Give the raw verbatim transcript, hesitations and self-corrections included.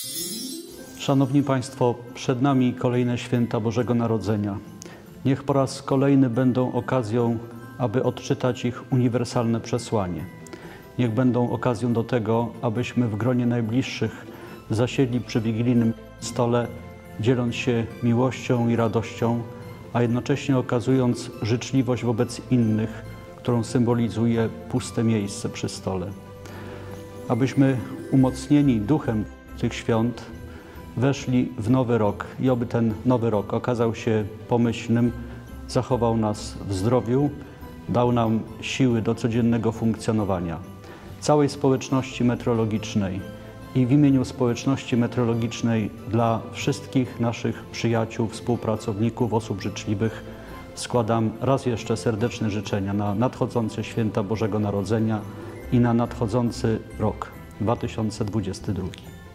Szanowni Państwo, przed nami kolejne święta Bożego Narodzenia. Niech po raz kolejny będą okazją, aby odczytać ich uniwersalne przesłanie. Niech będą okazją do tego, abyśmy w gronie najbliższych zasiedli przy wigilijnym stole, dzieląc się miłością i radością, a jednocześnie okazując życzliwość wobec innych, którą symbolizuje puste miejsce przy stole. Abyśmy umocnieni duchem tych świąt weszli w nowy rok i oby ten nowy rok okazał się pomyślnym, zachował nas w zdrowiu, dał nam siły do codziennego funkcjonowania. Całej społeczności meteorologicznej i w imieniu społeczności meteorologicznej dla wszystkich naszych przyjaciół, współpracowników, osób życzliwych składam raz jeszcze serdeczne życzenia na nadchodzące święta Bożego Narodzenia i na nadchodzący rok dwa tysiące dwudziesty drugi.